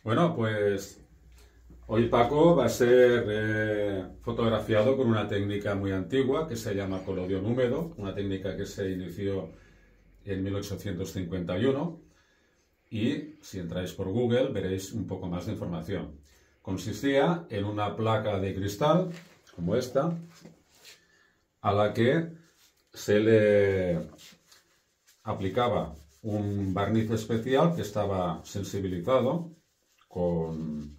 Bueno, pues hoy Paco va a ser fotografiado con una técnica muy antigua que se llama colodión húmedo, una técnica que se inició en 1851 y si entráis por Google veréis un poco más de información. Consistía en una placa de cristal, como esta, a la que se le aplicaba un barniz especial que estaba sensibilizado con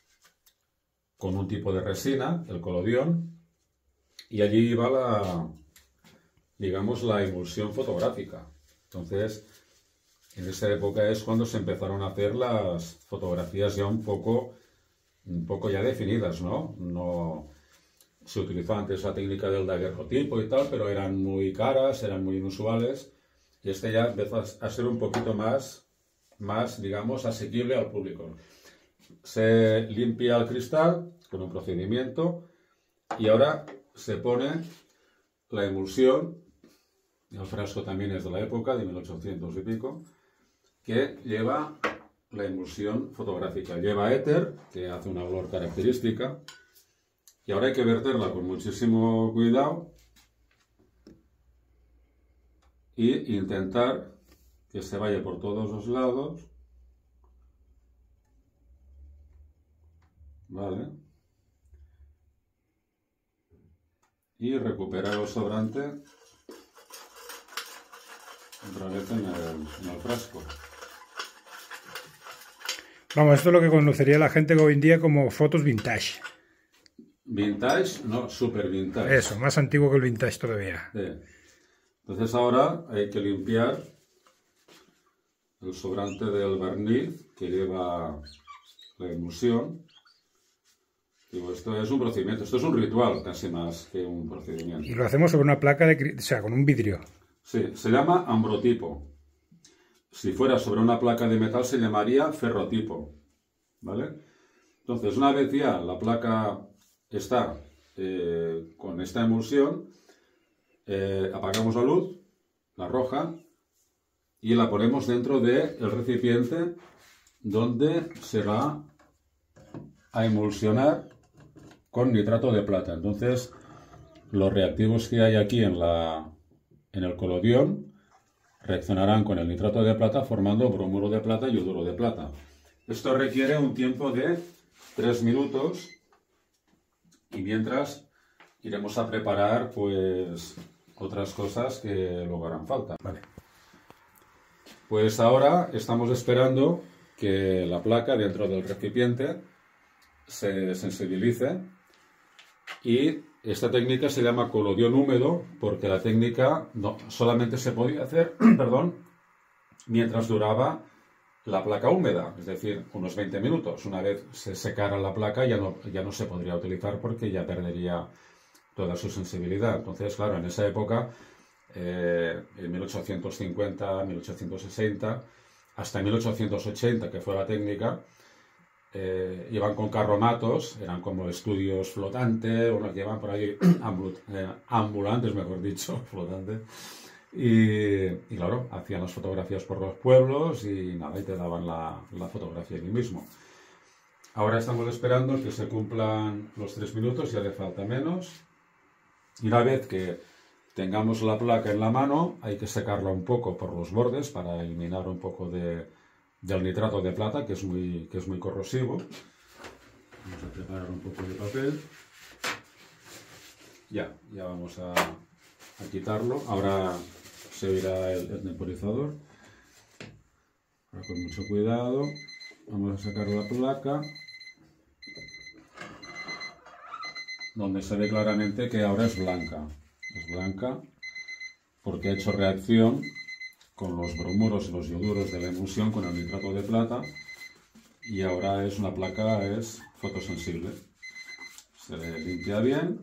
un tipo de resina, el colodión, y allí iba digamos, la emulsión fotográfica. Entonces, en esa época es cuando se empezaron a hacer las fotografías ya un poco ya definidas, ¿no? No se utilizó antes la técnica del daguerrotipo y tal, pero eran muy caras, eran muy inusuales, y este ya empezó a ser un poquito más, digamos, asequible al público. Se limpia el cristal con un procedimiento y ahora se pone la emulsión. El frasco también es de la época, de 1800 y pico, que lleva la emulsión fotográfica. Lleva éter, que hace una olor característica, y ahora hay que verterla con muchísimo cuidado e intentar que se vaya por todos los lados. Vale. Y recuperar el sobrante otra vez en el frasco. Vamos, esto es lo que conocería la gente hoy en día como fotos vintage. Vintage, no, super vintage. Eso, más antiguo que el vintage todavía. Sí. Entonces ahora hay que limpiar el sobrante del barniz que lleva la emulsión. Digo, esto es un procedimiento, esto es un ritual casi más que un procedimiento. Y lo hacemos sobre una placa o sea, con un vidrio. Sí, se llama ambrotipo. Si fuera sobre una placa de metal se llamaría ferrotipo, ¿vale? Entonces, una vez ya la placa está con esta emulsión, apagamos la luz, la roja, y la ponemos dentro del recipiente donde se va a emulsionar con nitrato de plata. Entonces, los reactivos que hay aquí en el colodión reaccionarán con el nitrato de plata formando bromuro de plata y yoduro de plata. Esto requiere un tiempo de 3 minutos y mientras iremos a preparar pues otras cosas que luego harán falta. Vale. Pues ahora estamos esperando que la placa dentro del recipiente se sensibilice y esta técnica se llama colodión húmedo porque la técnica solamente se podía hacer perdón, mientras duraba la placa húmeda, es decir, unos 20 minutos. Una vez se secara la placa ya no se podría utilizar porque ya perdería toda su sensibilidad. Entonces, claro, en esa época, en 1850, 1860, hasta 1880, que fue la técnica, iban con carromatos, eran como estudios flotantes, unos que iban por ahí ambulantes, mejor dicho, flotantes, y claro, hacían las fotografías por los pueblos y nada, y te daban la fotografía allí mismo. Ahora estamos esperando que se cumplan los 3 minutos, ya le falta menos, y una vez que tengamos la placa en la mano, hay que secarla un poco por los bordes para eliminar un poco del nitrato de plata, que es muy corrosivo. Vamos a preparar un poco de papel. Ya vamos a quitarlo. Ahora se oirá el temporizador. Ahora con mucho cuidado. Vamos a sacar la placa, donde se ve claramente que ahora es blanca. Es blanca porque ha hecho reacción con los bromuros y los ioduros de la emulsión con el nitrato de plata y ahora es una placa fotosensible. Se le limpia bien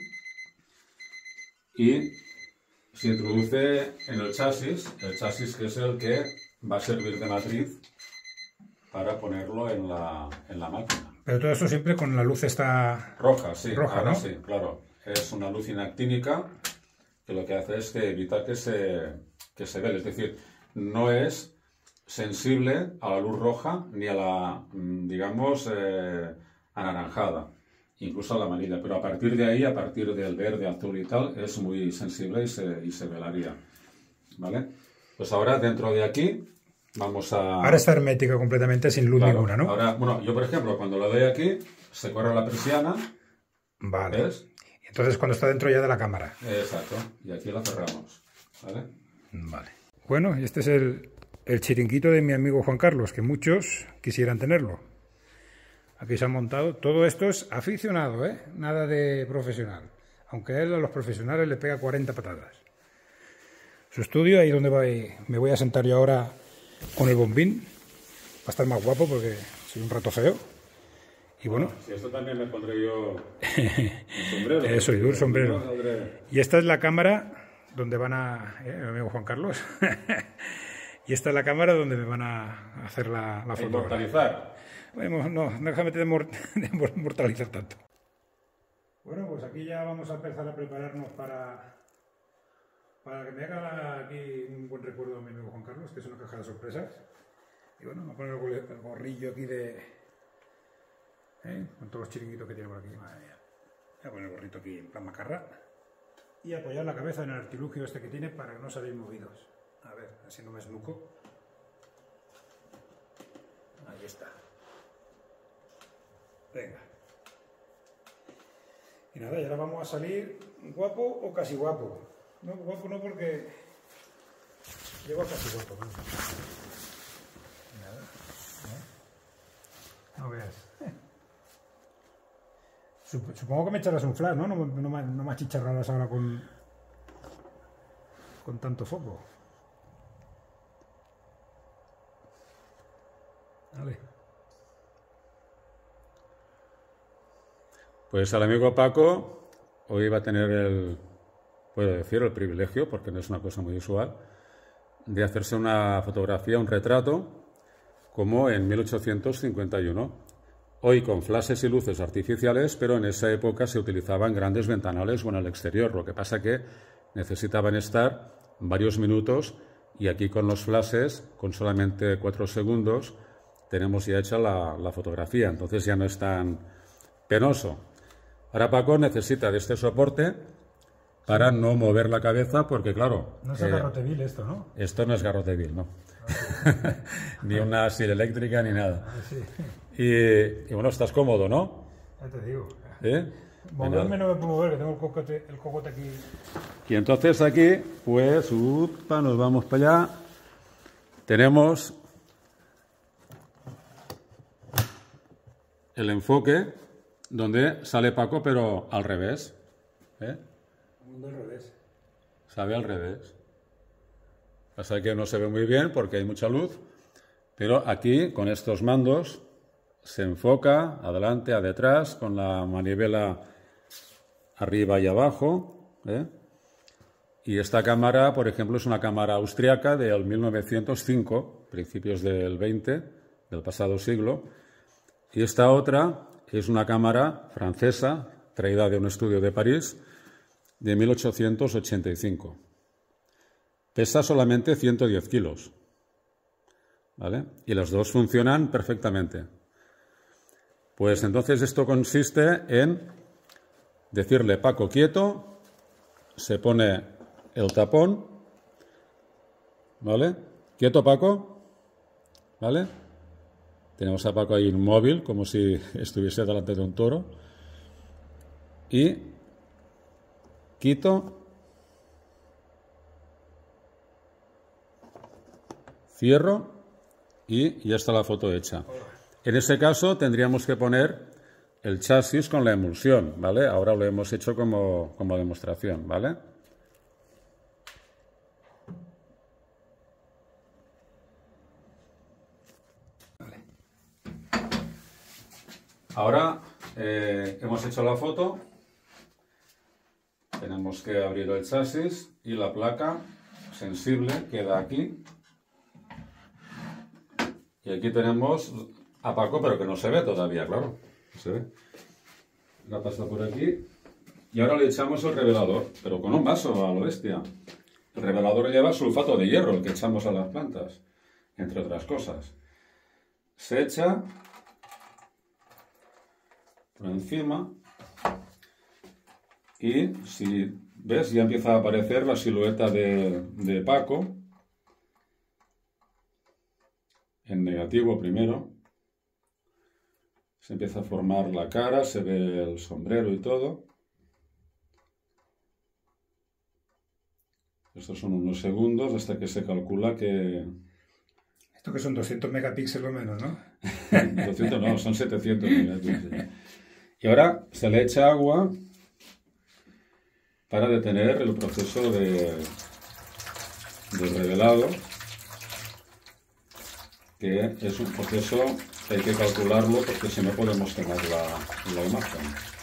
y se introduce en el chasis que es el que va a servir de matriz para ponerlo en la máquina. Pero todo eso siempre con la luz esta roja, sí, roja, ahora ¿no? Sí, claro. Es una luz inactínica que lo que hace es que evita que se vele, es decir, no es sensible a la luz roja ni a la, digamos, anaranjada, incluso a la amarilla, pero a partir de ahí, a partir del verde, azul y tal, es muy sensible y se velaría, ¿vale? Pues ahora dentro de aquí vamos a... Ahora está hermética completamente, sin luz Claro, ninguna, ¿no? ahora, bueno, yo por ejemplo, cuando lo doy aquí, se corre la persiana, Vale. ¿ves? Entonces cuando está dentro ya de la cámara. Exacto, y aquí la cerramos, ¿vale? Vale. Bueno, y este es el chiringuito de mi amigo Juan Carlos, que muchos quisieran tenerlo. Aquí se han montado. Todo esto es aficionado, ¿eh? Nada de profesional. Aunque él a los profesionales le pega 40 patadas. Su estudio, ahí donde me voy a sentar yo ahora con el bombín. Va a estar más guapo porque soy un rato feo. Y bueno. Si esto también me pondré yo un sombrero. Eso, y un sombrero. Saldré... Y esta es la cámara donde van a... mi amigo Juan Carlos. Y esta es la cámara donde me van a hacer la foto. Inmortalizar. Bueno, no, déjame de mortalizar tanto. Bueno, pues aquí ya vamos a empezar a prepararnos para que me haga aquí un buen recuerdo a mi amigo Juan Carlos, que es una caja de sorpresas. Y bueno, voy a poner el gorrillo aquí con todos los chiringuitos que tiene por aquí. Madre mía. Voy a poner el gorrito aquí en plan macarra. Y apoyar la cabeza en el artilugio este que tiene para que no salir movidos. A ver, así no me esnuco. Ahí está. Venga. Y nada, y ahora vamos a salir guapo o casi guapo. No, guapo no, porque llego a casi guapo. ¿No? Nada, ¿no? No veas. Supongo que me echarás un flash, ¿no? No me achicharrarás ahora con tanto foco. Vale. Pues al amigo Paco hoy va a tener puedo decir, el privilegio, porque no es una cosa muy usual, de hacerse una fotografía, un retrato, como en 1851. Hoy con flashes y luces artificiales, pero en esa época se utilizaban grandes ventanales en el exterior. Lo que pasa que necesitaban estar varios minutos y aquí con los flashes, con solamente 4 segundos, tenemos ya hecha la fotografía. Entonces ya no es tan penoso. Ahora Paco necesita de este soporte para no mover la cabeza porque, claro... No es garrotevil esto, ¿no? Esto no es garrotevil, no. Ni una silla eléctrica ni nada. Sí. Y bueno, estás cómodo, ¿no? Ya te digo. Moverme no me puedo mover, que tengo el cocote aquí. Y entonces aquí, pues, nos vamos para allá. Tenemos el enfoque donde sale Paco, pero al revés. Al revés. Sale al revés. Pasa que no se ve muy bien porque hay mucha luz, pero aquí con estos mandos se enfoca adelante, a detrás, con la manivela arriba y abajo. Y esta cámara, por ejemplo, es una cámara austriaca del 1905, principios del 20, del pasado siglo. Y esta otra es una cámara francesa, traída de un estudio de París, de 1885. Pesa solamente 110 kilos, ¿vale? Y las dos funcionan perfectamente. Pues entonces esto consiste en decirle Paco quieto, se pone el tapón, ¿vale? Quieto Paco, ¿vale? Tenemos a Paco ahí inmóvil, como si estuviese delante de un toro. Y quito, cierro y ya está la foto hecha. En ese caso tendríamos que poner el chasis con la emulsión, ¿vale? Ahora lo hemos hecho como demostración, ¿vale? Ahora hemos hecho la foto, tenemos que abrir el chasis y la placa sensible queda aquí. Y aquí tenemos a Paco, pero que no se ve todavía, claro. No se ve. La pasa por aquí. Y ahora le echamos el revelador, pero con un vaso a lo bestia. El revelador lleva sulfato de hierro, el que echamos a las plantas. entre otras cosas. Se echa por encima y, si ves, ya empieza a aparecer la silueta de Paco, en negativo primero. Se empieza a formar la cara, se ve el sombrero y todo. Estos son unos segundos hasta que se calcula que... Esto que son 200 megapíxeles o menos, ¿no? 200 no, son 700 megapíxeles. Y ahora se le echa agua para detener el proceso de revelado, que es un proceso que hay que calcularlo porque si no podemos tener la imagen.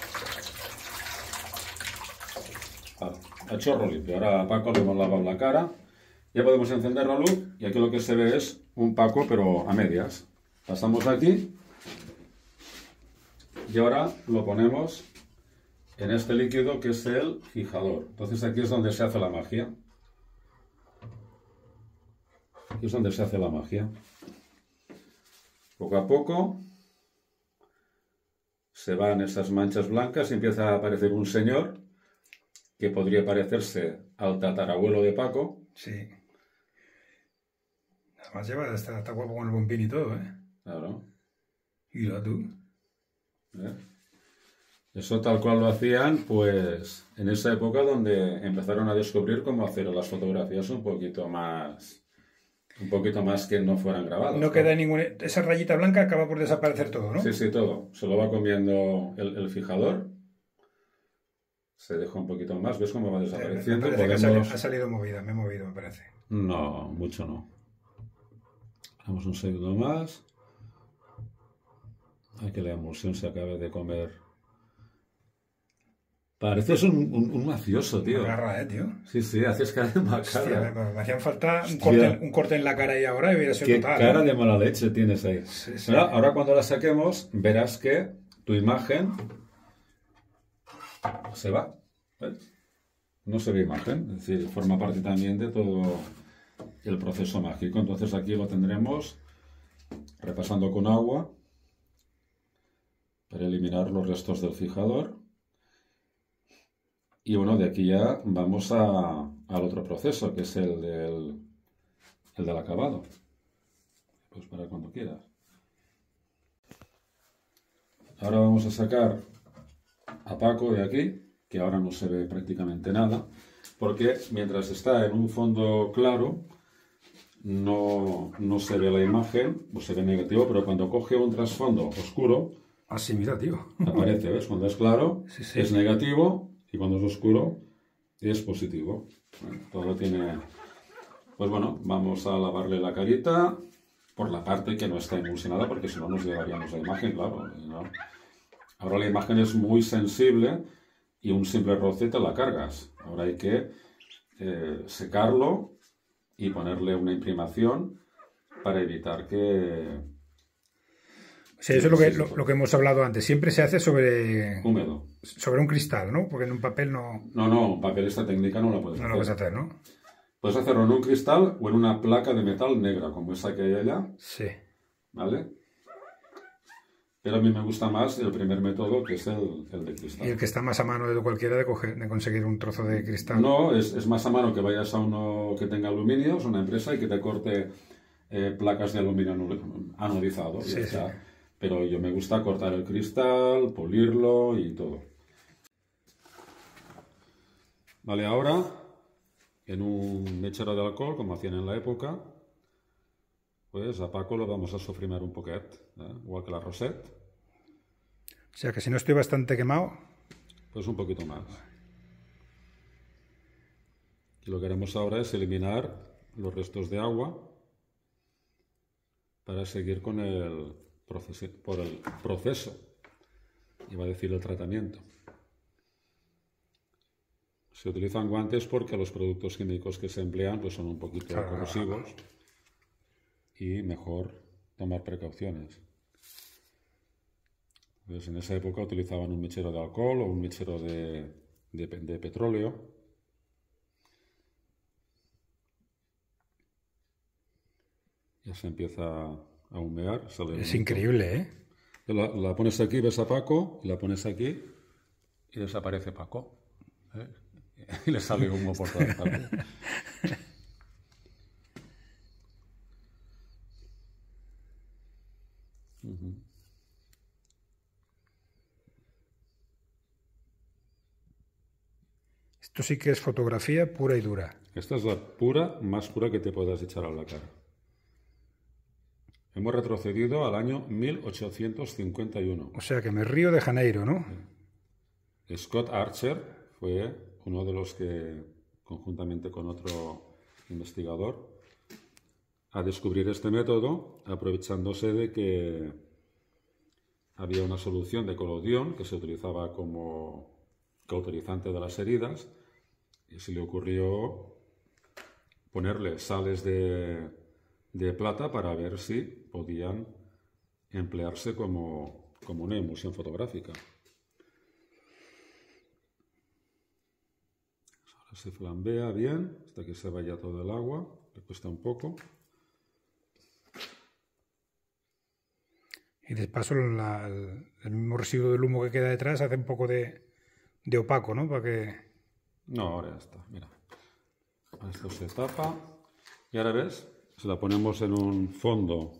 A chorro limpio. Ahora a Paco le hemos lavado la cara, ya podemos encender la luz y aquí lo que se ve es un Paco pero a medias. Pasamos aquí y ahora lo ponemos en este líquido que es el fijador. Entonces aquí es donde se hace la magia. Aquí es donde se hace la magia. Poco a poco se van esas manchas blancas y empieza a aparecer un señor que podría parecerse al tatarabuelo de Paco. Sí. Además lleva, está guapo con el bombín y todo, ¿eh? Claro. Y lo tú. ¿Eh? Eso tal cual lo hacían, pues, en esa época donde empezaron a descubrir cómo hacer las fotografías un poquito más que no fueran grabadas. No queda ninguna... Esa rayita blanca acaba por desaparecer todo, ¿no? Sí, sí, todo. Se lo va comiendo el fijador. Se deja un poquito más. ¿Ves cómo va desapareciendo? Me parece que ha salido movida, me he movido, me parece. No, mucho no. Damos un segundo más. Hay que la emulsión se acabe de comer. Pareces un mafioso, tío. Me agarra, tío. Sí, sí, haces cara de mala cara. Hostia, me hacían falta un corte en la cara y ahora hubiera sido qué total. Qué cara de mala leche tienes ahí. Sí, sí. Ahora cuando la saquemos, verás que tu imagen se va. ¿Ves? No se ve imagen, es decir, forma parte también de todo el proceso mágico. Entonces aquí lo tendremos repasando con agua para eliminar los restos del fijador. Y bueno, de aquí ya vamos al otro proceso, que es el del acabado. Pues para cuando quieras. Ahora vamos a sacar a Paco de aquí, que ahora no se ve prácticamente nada, porque mientras está en un fondo claro, no se ve la imagen, o se ve negativo, pero cuando coge un trasfondo oscuro, así, mira, tío, aparece, ¿ves? Cuando es claro, sí, sí. Es negativo, y cuando es oscuro, es positivo. Bueno, todo tiene... Pues bueno, vamos a lavarle la carita por la parte que no está emulsionada, porque si no nos llevaríamos la imagen, claro, ¿no? Ahora la imagen es muy sensible y un simple roce te la cargas. Ahora hay que secarlo y ponerle una imprimación para evitar que... Sí, eso es lo que hemos hablado antes. Siempre se hace sobre... húmedo. Sobre un cristal, ¿no? Porque en un papel no... No, en papel esta técnica no la puedes hacer. No la puedes hacer, ¿no? Puedes hacerlo en un cristal o en una placa de metal negra, como esa que hay allá. Sí. ¿Vale? Pero a mí me gusta más el primer método, que es el de cristal. Y el que está más a mano de cualquiera de conseguir un trozo de cristal. No, es más a mano que vayas a uno que tenga aluminio, es una empresa, y que te corte placas de aluminio anodizado. Sí, sí. Pero yo me gusta cortar el cristal, pulirlo y todo. Vale, ahora, en un mechero de alcohol, como hacían en la época, pues a Paco lo vamos a sofrimar un poquet, igual que la Roset. O sea que si no estoy bastante quemado... Pues un poquito más. Y lo que haremos ahora es eliminar los restos de agua para seguir con el proceso, iba a decir el tratamiento. Se utilizan guantes porque los productos químicos que se emplean pues son un poquito corrosivos y mejor tomar precauciones. Pues en esa época utilizaban un mechero de alcohol o un mechero de petróleo. Y Ya se empieza a humear. Es increíble, ¿eh? La pones aquí, ves a Paco, y la pones aquí y desaparece Paco. ¿Eh? Y le sale humo por todas partes. Esto sí que es fotografía pura y dura. Esta es la más pura que te puedas echar a la cara. Hemos retrocedido al año 1851. O sea que me río de Janeiro, ¿no? Scott Archer fue uno de los que, conjuntamente con otro investigador, a descubrir este método, aprovechándose de que había una solución de colodión que se utilizaba como cauterizante de las heridas, y se le ocurrió ponerle sales de plata para ver si podían emplearse como una emulsión fotográfica. Ahora se flambea bien hasta que se vaya todo el agua, le cuesta un poco. Y de paso el mismo residuo del humo que queda detrás hace un poco de opaco, ¿no? Para que... No, ahora ya está, mira. Esto se tapa y ahora ves, se la ponemos en un fondo.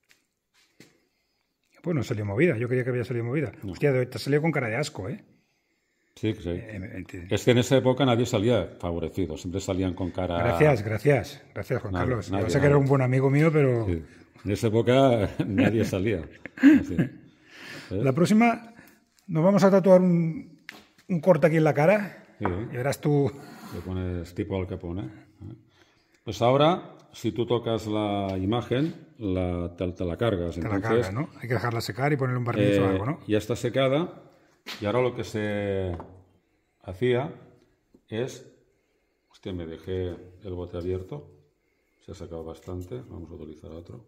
Pues no salió movida, yo creía que había salido movida. No. Hostia, te salió con cara de asco, ¿eh? Sí, sí. Es que en esa época nadie salía favorecido, siempre salían con cara... Gracias, Juan Carlos. Yo sé que era un buen amigo mío, pero... Sí. En esa época nadie salía. Así. La próxima nos vamos a tatuar un corte aquí en la cara. Sí. Y verás tú... Le pones tipo Al Capone. Pues ahora, si tú tocas la imagen, te la cargas. Te la cargas, ¿no? Hay que dejarla secar y ponerle un barniz o algo, ¿no? Ya está secada. Y ahora lo que se hacía es... Hostia, me dejé el bote abierto. Se ha sacado bastante. Vamos a utilizar otro.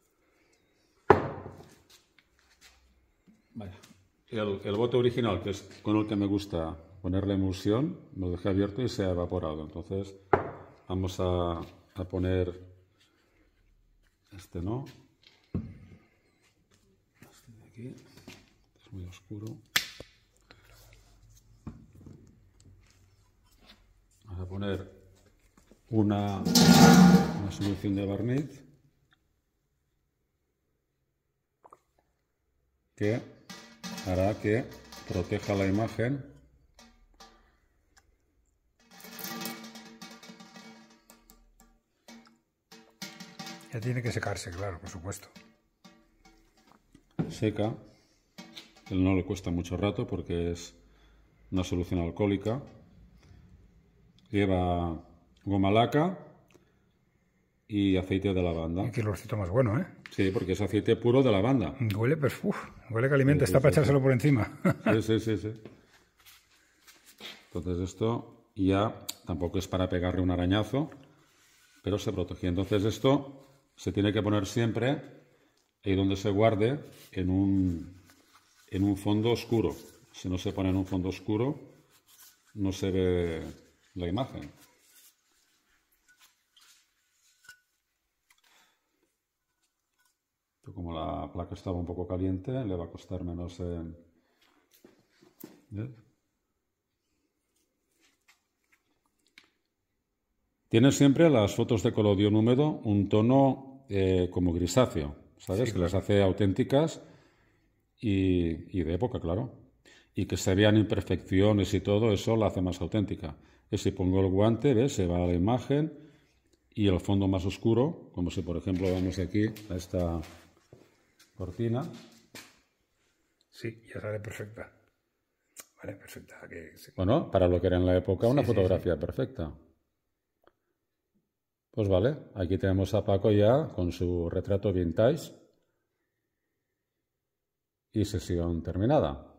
Vaya. El bote original, que es con el que me gusta poner la emulsión, lo dejé abierto y se ha evaporado. Entonces vamos a poner este, ¿no? Este de aquí, es muy oscuro. Vamos a poner una solución de barniz que hará que proteja la imagen. Ya tiene que secarse, claro, por supuesto. Seca. No le cuesta mucho rato porque es una solución alcohólica. Lleva goma laca y aceite de lavanda. Y qué olorcito más bueno, ¿eh? Sí, porque es aceite puro de lavanda. Huele, pues, huele que alimenta, sí, está para echárselo por encima. Sí. Entonces esto ya tampoco es para pegarle un arañazo, pero se protege. Entonces esto se tiene que poner siempre ahí donde se guarde, en un fondo oscuro. Si no se pone en un fondo oscuro, no se ve la imagen. Como la placa estaba un poco caliente, le va a costar menos en... ¿Ves? Tiene siempre las fotos de colodión húmedo un tono como grisáceo, ¿sabes? Sí, que las hace auténticas y de época, claro. Y que se vean imperfecciones y todo, eso la hace más auténtica. Y si pongo el guante, ¿ves? Se va a la imagen y el fondo más oscuro, como si por ejemplo vamos aquí a esta cortina. Sí, ya sale perfecta. Vale, perfecta. Sí. Bueno, para lo que era en la época, una fotografía perfecta. Pues vale, aquí tenemos a Paco ya con su retrato vintage y sesión terminada.